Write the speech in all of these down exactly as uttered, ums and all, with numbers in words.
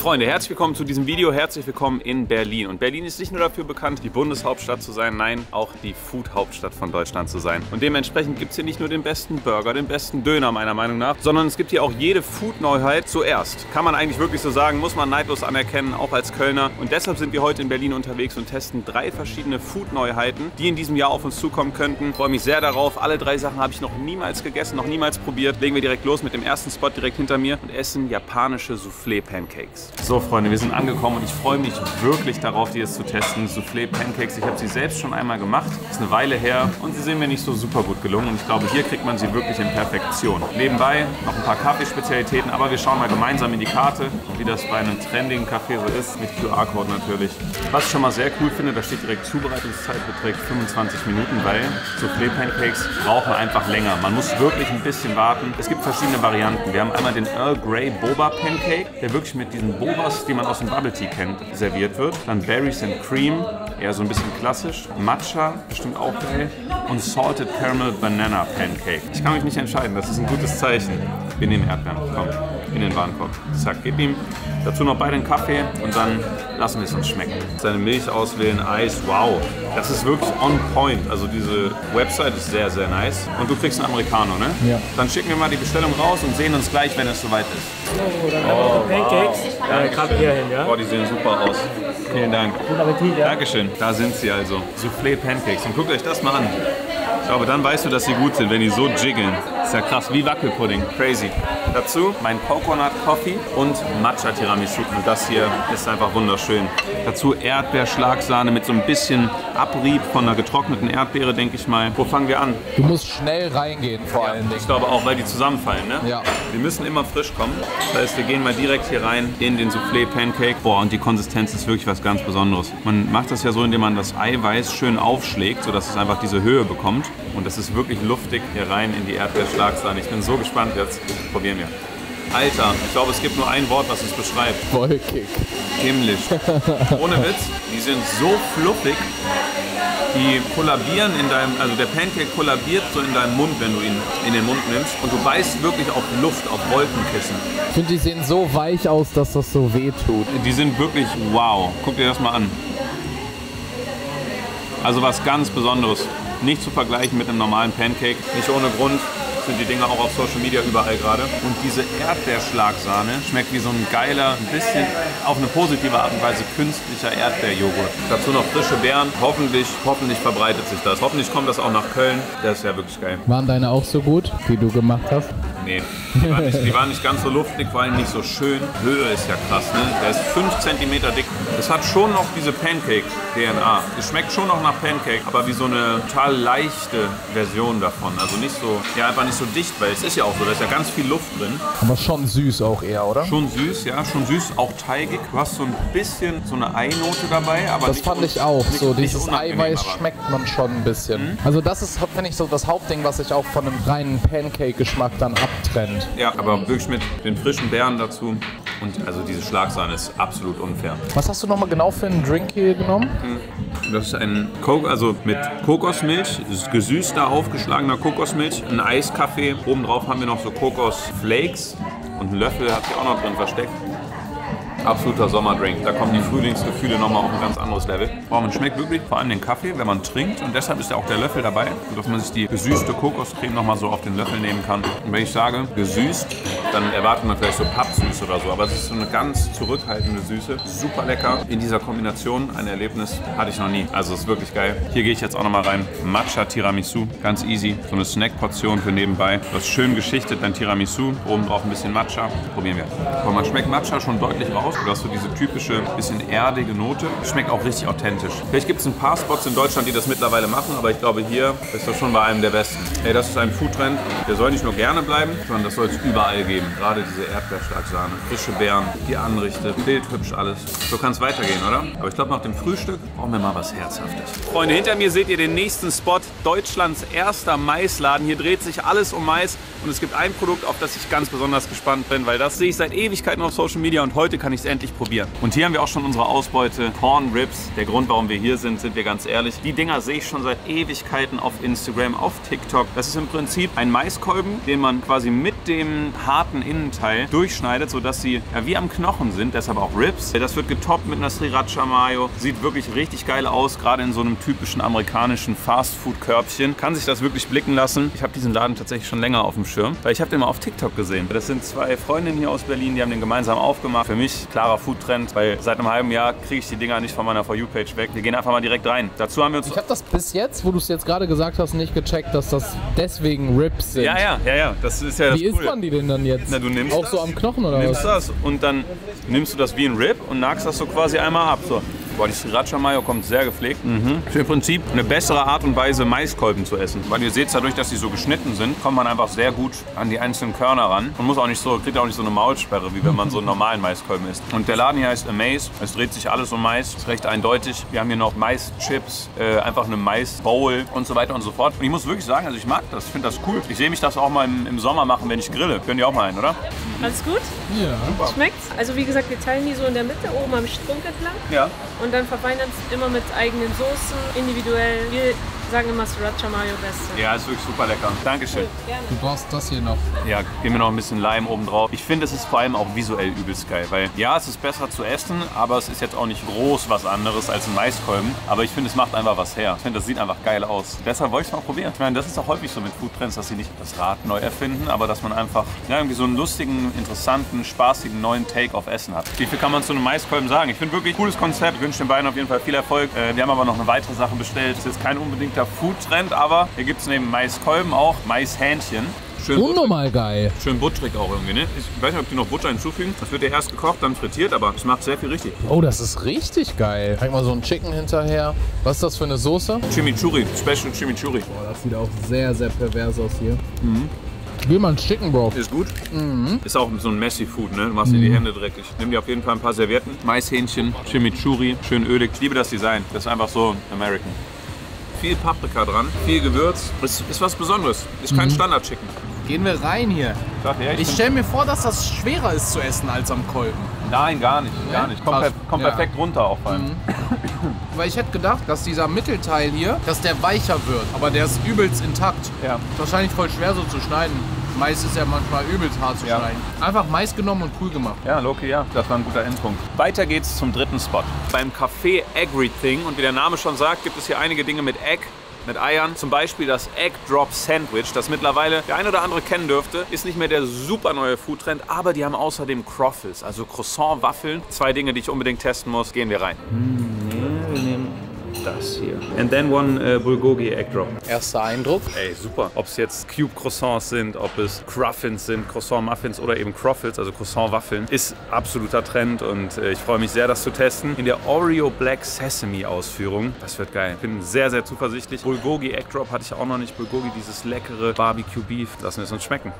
Freunde, herzlich willkommen zu diesem Video, herzlich willkommen in Berlin. Und Berlin ist nicht nur dafür bekannt, die Bundeshauptstadt zu sein, nein, auch die Food-Hauptstadt von Deutschland zu sein. Und dementsprechend gibt es hier nicht nur den besten Burger, den besten Döner meiner Meinung nach, sondern es gibt hier auch jede Food-Neuheit zuerst. Kann man eigentlich wirklich so sagen, muss man neidlos anerkennen, auch als Kölner. Und deshalb sind wir heute in Berlin unterwegs und testen drei verschiedene Food-Neuheiten, die in diesem Jahr auf uns zukommen könnten. Ich freue mich sehr darauf. Alle drei Sachen habe ich noch niemals gegessen, noch niemals probiert. Legen wir direkt los mit dem ersten Spot direkt hinter mir und essen japanische Soufflé-Pancakes. So Freunde, wir sind angekommen und ich freue mich wirklich darauf, die jetzt zu testen. Soufflé-Pancakes, ich habe sie selbst schon einmal gemacht. Ist eine Weile her und sie sind mir nicht so super gut gelungen. Und ich glaube, hier kriegt man sie wirklich in Perfektion. Nebenbei noch ein paar Kaffeespezialitäten, aber wir schauen mal gemeinsam in die Karte, wie das bei einem trendigen Café so ist, mit Q R-Code natürlich. Was ich schon mal sehr cool finde, da steht direkt Zubereitungszeit beträgt fünfundzwanzig Minuten, weil Soufflé-Pancakes brauchen einfach länger. Man muss wirklich ein bisschen warten. Es gibt verschiedene Varianten. Wir haben einmal den Earl Grey Boba Pancake, der wirklich mit diesen Bobas, die man aus dem Bubble Tea kennt, serviert wird. Dann Berries and Cream, eher so ein bisschen klassisch. Matcha, bestimmt auch geil. Und Salted Caramel Banana Pancake. Ich kann mich nicht entscheiden, das ist ein gutes Zeichen. Wir nehmen Erdbeeren, komm, in den Warenkorb. Zack, gib ihm. Dazu noch beide einen Kaffee und dann lassen wir es uns schmecken. Seine Milch auswählen, Eis, wow. Das ist wirklich on point. Also diese Website ist sehr, sehr nice. Und du kriegst einen Americano, ne? Ja. Dann schicken wir mal die Bestellung raus und sehen uns gleich, wenn es soweit ist. So, dann oh, Pancakes. Wow. Äh, gerade hierhin, ja? Boah, die sehen super aus. Vielen Dank. Guten Appetit, ja? Dankeschön. Da sind sie also. Soufflé Pancakes. Und guckt euch das mal an. Ich glaube, dann weißt du, dass sie gut sind, wenn die so jiggeln. Ist ja krass, wie Wackelpudding. Crazy. Dazu mein Coconut Coffee und Matcha Tiramisu. Und das hier ist einfach wunderschön. Dazu Erdbeerschlagsahne mit so ein bisschen Abrieb von einer getrockneten Erdbeere, denke ich mal. Wo fangen wir an? Du musst schnell reingehen, vor ja, allen Dingen. Ich glaube auch, weil die zusammenfallen, ne? Ja. Die müssen immer frisch kommen. Das heißt, wir gehen mal direkt hier rein in den Soufflé Pancake. Boah, und die Konsistenz ist wirklich was ganz Besonderes. Man macht das ja so, indem man das Eiweiß schön aufschlägt, sodass es einfach diese Höhe bekommt. Und das ist wirklich luftig hier rein in die Erdbeerschlagsahne. Ich bin so gespannt jetzt. Probieren wir. Alter, ich glaube, es gibt nur ein Wort, was es beschreibt. Wolkig. Himmlisch. Ohne Witz, die sind so fluffig, die kollabieren in deinem, also der Pancake kollabiert so in deinem Mund, wenn du ihn in den Mund nimmst. Und du beißt wirklich auf Luft, auf Wolkenkissen. Ich finde, die sehen so weich aus, dass das so weh tut. Die sind wirklich wow. Guck dir das mal an. Also was ganz Besonderes. Nicht zu vergleichen mit einem normalen Pancake. Nicht ohne Grund sind die Dinger auch auf Social Media überall gerade. Und diese Erdbeerschlagsahne schmeckt wie so ein geiler, ein bisschen auf eine positive Art und Weise künstlicher Erdbeerjoghurt. Dazu noch frische Beeren. Hoffentlich, hoffentlich verbreitet sich das. Hoffentlich kommt das auch nach Köln. Das ist ja wirklich geil. Waren deine auch so gut, wie du gemacht hast? Nee, die waren, nicht, die waren nicht ganz so luftig, vor allem nicht so schön. Höhe ist ja krass, ne? Der ist fünf Zentimeter dick. Es hat schon noch diese Pancake-D N A. Es schmeckt schon noch nach Pancake, aber wie so eine total leichte Version davon. Also nicht so, ja, einfach nicht so dicht, weil es ist ja auch so, da ist ja ganz viel Luft drin. Aber schon süß auch eher, oder? Schon süß, ja, schon süß, auch teigig. Du hast so ein bisschen so eine Einote dabei, aber das nicht fand ich auch. Nicht, so nicht dieses Eiweiß aber. Schmeckt man schon ein bisschen. Mhm. Also das ist, finde ich, so das Hauptding, was sich auch von einem reinen Pancake-Geschmack dann abtrennt. Ja, aber wirklich mit den frischen Beeren dazu. Und also diese Schlagsahne ist absolut unfair. Was hast du nochmal genau für einen Drink hier genommen? Das ist ein Coke, also mit Kokosmilch, gesüßter, aufgeschlagener Kokosmilch, ein Eiskaffee. Obendrauf haben wir noch so Kokosflakes und einen Löffel hat sich auch noch drin versteckt. Absoluter Sommerdrink. Da kommen die Frühlingsgefühle nochmal auf ein ganz anderes Level. Boah, man schmeckt wirklich vor allem den Kaffee, wenn man trinkt. Und deshalb ist ja auch der Löffel dabei, sodass man sich die gesüßte Kokoscreme nochmal so auf den Löffel nehmen kann. Und wenn ich sage gesüßt, dann erwartet man vielleicht so Pappsüß oder so. Aber es ist so eine ganz zurückhaltende Süße. Super lecker. In dieser Kombination ein Erlebnis hatte ich noch nie. Also ist wirklich geil. Hier gehe ich jetzt auch nochmal rein. Matcha Tiramisu. Ganz easy. So eine Snackportion für nebenbei. Du hast schön geschichtet dein Tiramisu. Oben drauf ein bisschen Matcha. Probieren wir. Aber man schmeckt Matcha schon deutlich raus. Du hast so diese typische, bisschen erdige Note. Schmeckt auch richtig authentisch. Vielleicht gibt es ein paar Spots in Deutschland, die das mittlerweile machen, aber ich glaube, hier ist das schon bei einem der besten. Ey, das ist ein Foodtrend, der soll nicht nur gerne bleiben, sondern das soll es überall geben. Gerade diese Erdbeerschlagsahne, frische Beeren, die anrichtet, bildhübsch alles. So kann es weitergehen, oder? Aber ich glaube, nach dem Frühstück brauchen wir mal was Herzhaftes. Freunde, hinter mir seht ihr den nächsten Spot, Deutschlands erster Maisladen. Hier dreht sich alles um Mais und es gibt ein Produkt, auf das ich ganz besonders gespannt bin, weil das sehe ich seit Ewigkeiten auf Social Media und heute kann ich ich es endlich probieren. Und hier haben wir auch schon unsere Ausbeute. Corn Ribs. Der Grund, warum wir hier sind, sind wir ganz ehrlich. Die Dinger sehe ich schon seit Ewigkeiten auf Instagram, auf TikTok. Das ist im Prinzip ein Maiskolben, den man quasi mit dem harten Innenteil durchschneidet, sodass sie ja, wie am Knochen sind, deshalb auch Ribs. Das wird getoppt mit einer Sriracha Mayo. Sieht wirklich richtig geil aus, gerade in so einem typischen amerikanischen Fastfood-Körbchen. Kann sich das wirklich blicken lassen. Ich habe diesen Laden tatsächlich schon länger auf dem Schirm, weil ich habe den mal auf TikTok gesehen. Das sind zwei Freundinnen hier aus Berlin, die haben den gemeinsam aufgemacht. Für mich klarer Foodtrend, weil seit einem halben Jahr kriege ich die Dinger nicht von meiner For You-Page weg. Wir gehen einfach mal direkt rein. Dazu haben wir uns... Ich habe das bis jetzt, wo du es jetzt gerade gesagt hast, nicht gecheckt, dass das deswegen Ribs sind. Ja, ja, ja, ja. Das ist ja das Wie isst Coole. man die denn dann jetzt? Na, du nimmst Auch das, so am Knochen oder nimmst was? das und dann nimmst du das wie ein Rib und nagst das so quasi einmal ab. So. Boah, die Sriracha Mayo kommt sehr gepflegt. Mhm. Ist im Prinzip eine bessere Art und Weise, Maiskolben zu essen. Weil ihr seht, dadurch, dass die so geschnitten sind, kommt man einfach sehr gut an die einzelnen Körner ran. Und muss auch nicht so, kriegt auch nicht so eine Maulsperre, wie wenn man so einen normalen Maiskolben isst. Und der Laden hier heißt Amaze. Es dreht sich alles um Mais. Ist recht eindeutig. Wir haben hier noch Maischips, äh, einfach eine Maisbowl und so weiter und so fort. Und ich muss wirklich sagen, also ich mag das. Ich finde das cool. Ich sehe mich das auch mal im, im Sommer machen, wenn ich grille. Könnt ihr auch mal ein, oder? Alles gut? Ja. Schmeckt's? Also wie gesagt, wir teilen die so in der Mitte, oben am Strunk entlang. Ja. Und dann verfeinern es immer mit eigenen Soßen, individuell. Wir sagen immer Sriracha Mayo Beste. Ja, ist wirklich super lecker. Dankeschön. Gerne. Du brauchst das hier noch. Ja, geben wir noch ein bisschen Lime oben drauf. Ich finde, es ist vor allem auch visuell übelst geil, weil ja, es ist besser zu essen, aber es ist jetzt auch nicht groß was anderes als ein Maiskolben. Aber ich finde, es macht einfach was her. Ich finde, das sieht einfach geil aus. Deshalb wollte ich es mal probieren. Ich meine, das ist auch häufig so mit Foodtrends, dass sie nicht das Rad neu erfinden, aber dass man einfach ja, irgendwie so einen lustigen, interessanten, spaßigen neuen Take auf Essen hat. Wie viel kann man zu einem Maiskolben sagen? Ich finde wirklich cooles Konzept. Ich wünsche den beiden auf jeden Fall viel Erfolg. Äh, wir haben aber noch eine weitere Sache bestellt. Das ist jetzt kein unbedingter Foodtrend, aber hier gibt es neben Maiskolben auch Maishähnchen. Schön Unnormal geil. Schön butterig auch irgendwie, ne? Ich weiß nicht, ob die noch Butter hinzufügen. Das wird ja erst gekocht, dann frittiert, aber es macht sehr viel richtig. Oh, das ist richtig geil. Zeig mal so ein Chicken hinterher. Was ist das für eine Soße? Chimichurri, Special Chimichurri. Boah, das sieht auch sehr, sehr pervers aus hier. Mhm. Ich will mal ein Chicken, Bro. Ist gut. Mhm. Ist auch so ein messy Food, ne? Du machst dir die Hände dreckig. Nimm dir auf jeden Fall ein paar Servietten. Maishähnchen, Chimichurri, schön ölig. Ich liebe das Design. Das ist einfach so American. Viel Paprika dran, viel Gewürz. Ist, ist was Besonderes. Ist kein mhm. Standard-Chicken. Gehen wir rein hier. Sag, ja, ich ich stelle mir vor, dass das schwerer ist zu essen als am Kolben. Nein, gar nicht. Gar nicht. Kommt, per, kommt ja. perfekt runter auch vor allem. Mhm. Weil ich hätte gedacht, dass dieser Mittelteil hier, dass der weicher wird. Aber der ist übelst intakt. Ja. Wahrscheinlich voll schwer so zu schneiden. Mais ist ja manchmal übelst hart zu ja. schneiden. Einfach Mais genommen und cool gemacht. Ja, Loki, ja. Das war ein guter Endpunkt. Weiter geht's zum dritten Spot. Beim Café Everything. Und wie der Name schon sagt, gibt es hier einige Dinge mit Egg. Mit Eiern, zum Beispiel das Egg Drop Sandwich, das mittlerweile der ein oder andere kennen dürfte, ist nicht mehr der super neue Foodtrend, aber die haben außerdem Croffles, also Croissant-Waffeln. Zwei Dinge, die ich unbedingt testen muss. Gehen wir rein. Ja, wir nehmen das hier. And then one uh, Bulgogi Egg Drop. Erster Eindruck. Ey, super. Ob es jetzt Cube Croissants sind, ob es Cruffins sind, Croissant Muffins oder eben Croffles, also Croissant Waffeln, ist absoluter Trend und äh, ich freue mich sehr, das zu testen. In der Oreo Black Sesame Ausführung. Das wird geil. Ich bin sehr, sehr zuversichtlich. Bulgogi Egg Drop hatte ich auch noch nicht. Bulgogi, dieses leckere Barbecue Beef. Lassen wir es uns schmecken.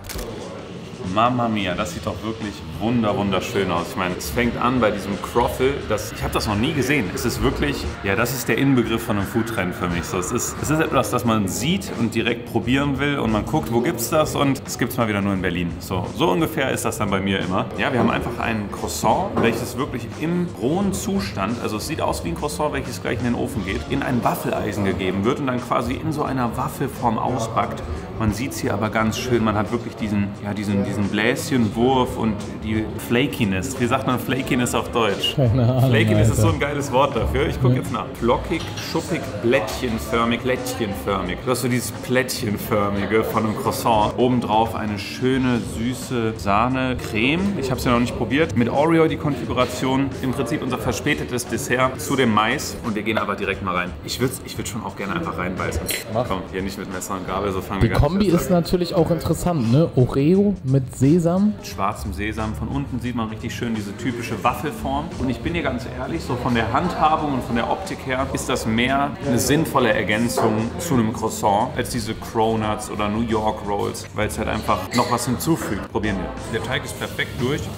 Mamma mia, das sieht doch wirklich wunder wunderschön aus. Ich meine, es fängt an bei diesem Croffle. Das, ich habe das noch nie gesehen. Es ist wirklich, ja, das ist der Inbegriff von einem Foodtrend für mich. So, es ist, es ist etwas, das man sieht und direkt probieren will und man guckt, wo gibt's das und es gibt's mal wieder nur in Berlin. So, so ungefähr ist das dann bei mir immer. Ja, wir haben einfach ein Croissant, welches wirklich im rohen Zustand, also es sieht aus wie ein Croissant, welches gleich in den Ofen geht, in ein Waffeleisen gegeben wird und dann quasi in so einer Waffelform ausbackt. Man sieht es hier aber ganz schön, man hat wirklich diesen, ja, diesen, diesen Bläschenwurf und die Flakiness. Wie sagt man Flakiness auf Deutsch? Keine Ahnung, Flakiness Alter. ist so ein geiles Wort dafür. Ich gucke jetzt nach. Flockig, schuppig, blättchenförmig, lättchenförmig. Du hast so dieses Plättchenförmige von einem Croissant. Obendrauf eine schöne, süße Sahne-Creme. Ich habe es ja noch nicht probiert. Mit Oreo die Konfiguration. Im Prinzip unser verspätetes Dessert zu dem Mais. Und wir gehen aber direkt mal rein. Ich würde ich würd schon auch gerne einfach reinbeißen. Mach. Komm, hier nicht mit Messer und Gabel, so fangen Die wir gar Kombi nicht ist natürlich auch interessant, ne? Oreo mit Sesam. Mit schwarzem Sesam. Von unten sieht man richtig schön diese typische Waffelform. Und ich bin dir ganz ehrlich, so von der Handhabung und von der Optik her ist das mehr eine sinnvolle Ergänzung zu einem Croissant als diese Cronuts oder New York Rolls, weil es halt einfach noch was hinzufügt. Probieren wir. Der Teig ist perfekt durch.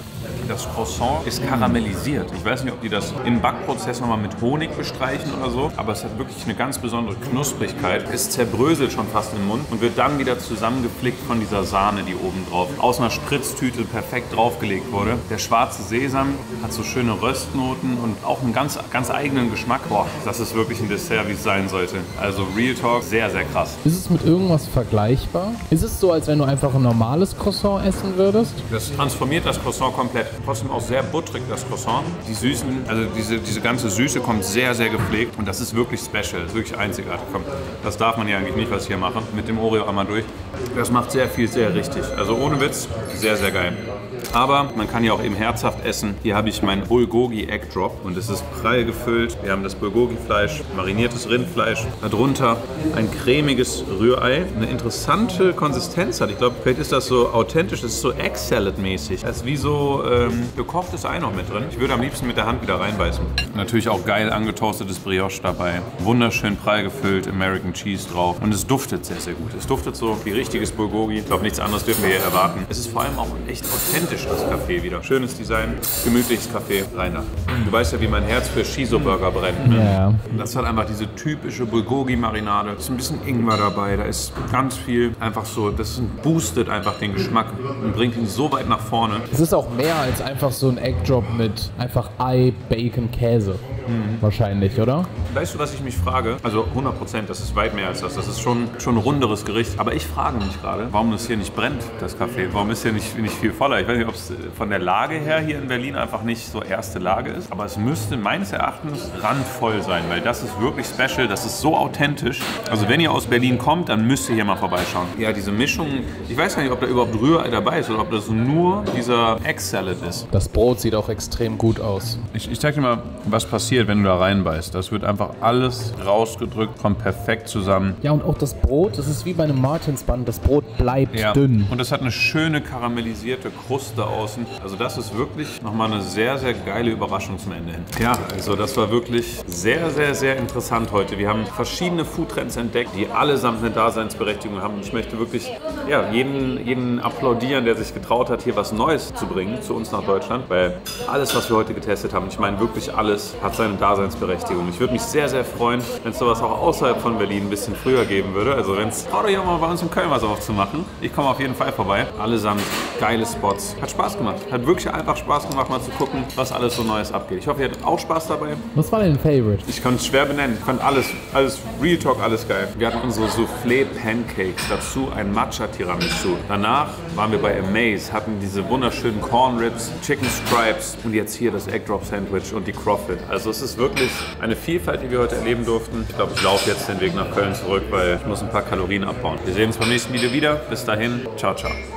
Das Croissant ist karamellisiert. Ich weiß nicht, ob die das im Backprozess nochmal mit Honig bestreichen oder so, aber es hat wirklich eine ganz besondere Knusprigkeit. Es zerbröselt schon fast im Mund und wird dann wieder zusammengeflickt von dieser Sahne, die oben drauf aus einer Spritztüte perfekt draufgelegt wurde. Der schwarze Sesam hat so schöne Röstnoten und auch einen ganz, ganz eigenen Geschmack. Boah, das ist wirklich ein Dessert, wie es sein sollte. Also Real Talk, sehr, sehr krass. Ist es mit irgendwas vergleichbar? Ist es so, als wenn du einfach ein normales Croissant essen würdest? Das transformiert das Croissant komplett. Trotzdem auch sehr butterig, das Croissant. Die Süßen, also diese, diese ganze Süße kommt sehr, sehr gepflegt und das ist wirklich special, das ist wirklich einzigartig. Komm, das darf man ja eigentlich nicht, was ich hier mache. Mit dem Oreo einmal durch. Das macht sehr viel, sehr richtig. Also ohne Witz, sehr, sehr geil. Aber man kann ja auch eben herzhaft essen. Hier habe ich meinen Bulgogi Egg Drop und es ist prall gefüllt. Wir haben das Bulgogi-Fleisch, mariniertes Rindfleisch. Darunter ein cremiges Rührei. Eine interessante Konsistenz hat. Ich glaube, vielleicht ist das so authentisch. Das ist so Egg Salad mäßig. Da ist wie so ähm, gekochtes Ei noch mit drin. Ich würde am liebsten mit der Hand wieder reinbeißen. Natürlich auch geil angetoastetes Brioche dabei. Wunderschön prall gefüllt, American Cheese drauf. Und es duftet sehr, sehr gut. Es duftet so wie richtiges Bulgogi. Ich glaube, nichts anderes dürfen wir hier erwarten. Es ist vor allem auch echt authentisch, das Café wieder. Schönes Design, gemütliches Café, rein da. Du weißt ja, wie mein Herz für Shiso-Burger brennt. Ne? Ja. Das hat einfach diese typische Bulgogi-Marinade. Da ist ein bisschen Ingwer dabei, da ist ganz viel einfach so, das boostet einfach den Geschmack und bringt ihn so weit nach vorne. Es ist auch mehr als einfach so ein Egg Drop mit einfach Ei, Bacon, Käse. Mhm. Wahrscheinlich, oder? Weißt du, was ich mich frage? Also hundert Prozent, das ist weit mehr als das. Das ist schon, schon ein runderes Gericht. Aber ich frage mich gerade, warum das hier nicht brennt, das Café. Warum ist hier nicht, nicht viel voller? Ich weiß nicht, ob es von der Lage her hier in Berlin einfach nicht so erste Lage ist. Aber es müsste meines Erachtens randvoll sein, weil das ist wirklich special. Das ist so authentisch. Also wenn ihr aus Berlin kommt, dann müsst ihr hier mal vorbeischauen. Ja, diese Mischung, ich weiß gar nicht, ob da überhaupt Rührei dabei ist oder ob das nur dieser Egg Salad ist. Das Brot sieht auch extrem gut aus. Ich, ich zeig dir mal, was passiert, wenn du da reinbeißt. Das wird einfach alles rausgedrückt, kommt perfekt zusammen. Ja, und auch das Brot, das ist wie bei einem Martinsband, das Brot bleibt ja. dünn. Und es hat eine schöne karamellisierte Kruste außen. Also das ist wirklich nochmal eine sehr, sehr geile Überraschung zum Ende hin. Ja, also das war wirklich sehr, sehr, sehr interessant heute. Wir haben verschiedene Foodtrends entdeckt, die allesamt eine Daseinsberechtigung haben. Und ich möchte wirklich ja, jeden, jeden applaudieren, der sich getraut hat, hier was Neues zu bringen zu uns nach Deutschland. Weil alles, was wir heute getestet haben, ich meine wirklich alles, hat seine Daseinsberechtigung. Ich würde mich sehr, sehr freuen, wenn es sowas auch außerhalb von Berlin ein bisschen früher geben würde. Also wenn es, traut euch auch mal bei uns in Köln was aufzumachen. Ich komme auf jeden Fall vorbei. Allesamt geile Spots. Hat Spaß gemacht. Hat wirklich einfach Spaß gemacht, mal zu gucken, was alles so Neues abgeht. Ich hoffe, ihr hattet auch Spaß dabei. Was war dein Favorite? Ich kann es schwer benennen. Ich fand alles, alles Real Talk, alles geil. Wir hatten unsere Soufflé-Pancakes, dazu ein Matcha-Tiramisu. Danach waren wir bei Amaze, hatten diese wunderschönen Corn Ribs, Chicken Stripes und jetzt hier das Egg Drop Sandwich und die Crofit. Also es ist wirklich eine Vielfalt, die wir heute erleben durften. Ich glaube, ich laufe jetzt den Weg nach Köln zurück, weil ich muss ein paar Kalorien abbauen. Wir sehen uns beim nächsten Video wieder. Bis dahin, ciao, ciao.